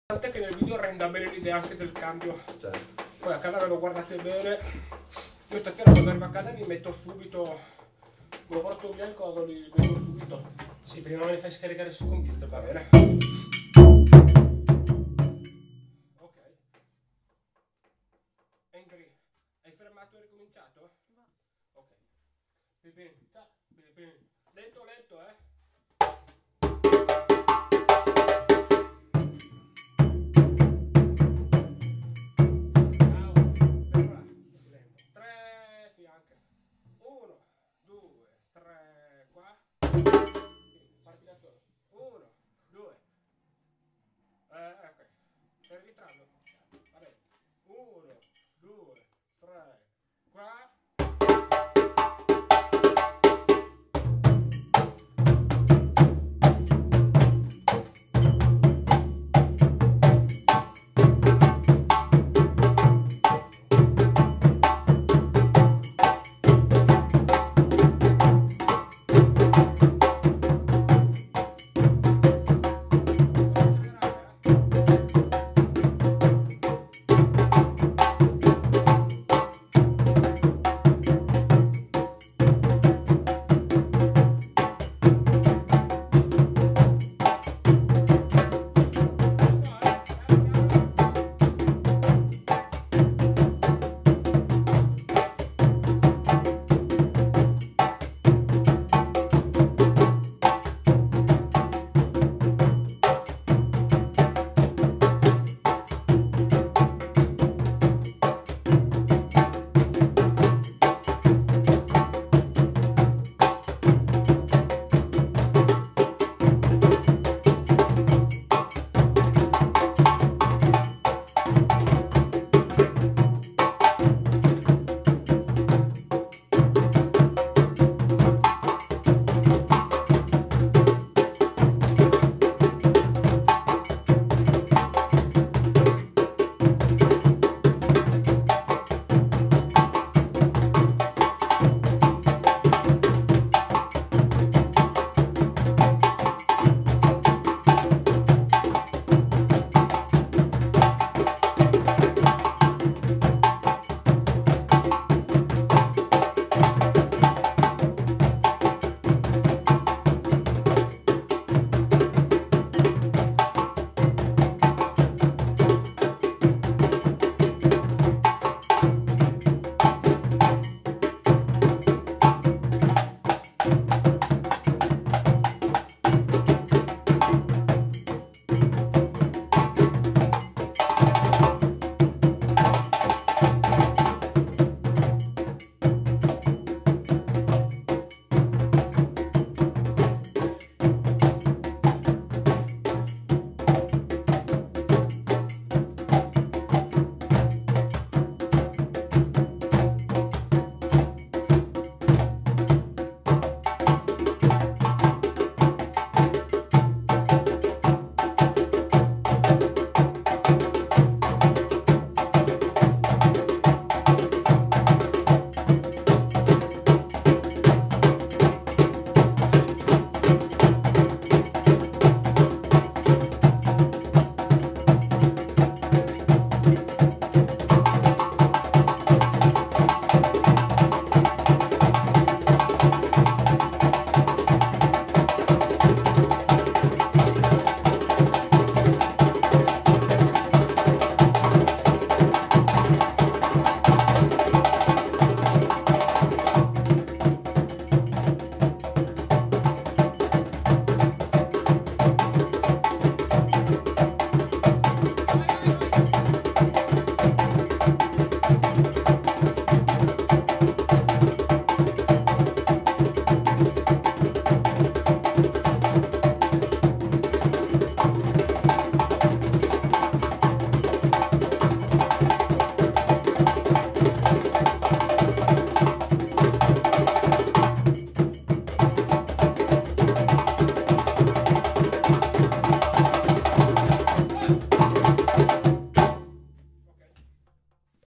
Tant'è che nel video renda bene l'idea anche del cambio. Certo. Poi a casa ve lo guardate bene. Io stasera quando arrivo a casa mi metto subito, me lo porto via il coso, li vedo subito. Sì, prima me li fai scaricare sul computer, va bene. Ok. Angry, hai fermato e ricominciato? Va. Ok. Pepe, pepe. Lento, lento, eh. Ok, per ritrarlo. Vabbè. 1, 2, 3,